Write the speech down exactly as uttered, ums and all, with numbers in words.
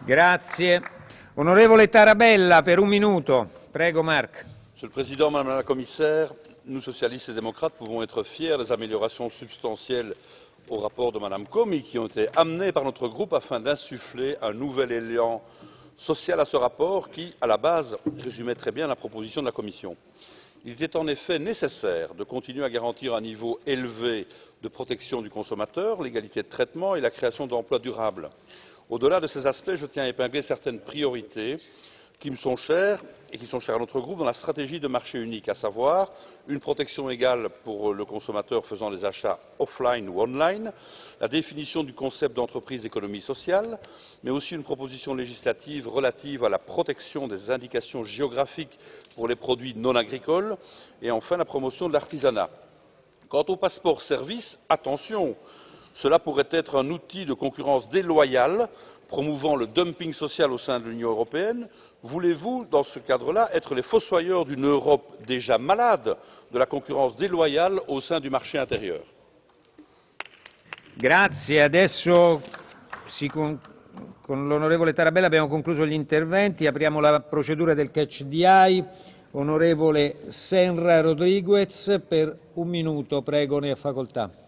Grazie. Onorevole Tarabella, per un minuto. Prego, Marc. Monsieur le Président, Madame la Commissaire, nous, socialistes et démocrates, pouvons être fiers des améliorations substantielles au rapport de Madame Comi qui ont été amenées par notre groupe afin d'insuffler un nouvel élan social à ce rapport qui, à la base, résumait très bien la proposition de la Commission. Il était en effet nécessaire de continuer à garantir un niveau élevé de protection du consommateur, l'égalité de traitement et la création d'emplois durables. Au-delà de ces aspects, je tiens à épingler certaines priorités qui me sont chères et qui sont chères à notre groupe dans la stratégie de marché unique, à savoir une protection égale pour le consommateur faisant des achats offline ou online, la définition du concept d'entreprise d'économie sociale, mais aussi une proposition législative relative à la protection des indications géographiques pour les produits non agricoles et enfin la promotion de l'artisanat. Quant au passeport service, attention, cela pourrait être un outil de concurrence déloyale promouvant le dumping social au sein de l'Union européenne. Voulez-vous, dans ce cadre-là, être les fossoyeurs d'une Europe déjà malade de la concurrence déloyale au sein du marché intérieur? Grazie. Adesso si con, con l'onorevole Tarabella abbiamo concluso gli interventi. Apriamo la procedura del catch the eye. Onorevole Senra Rodriguez, per un minuto, prego, ne ha facoltà.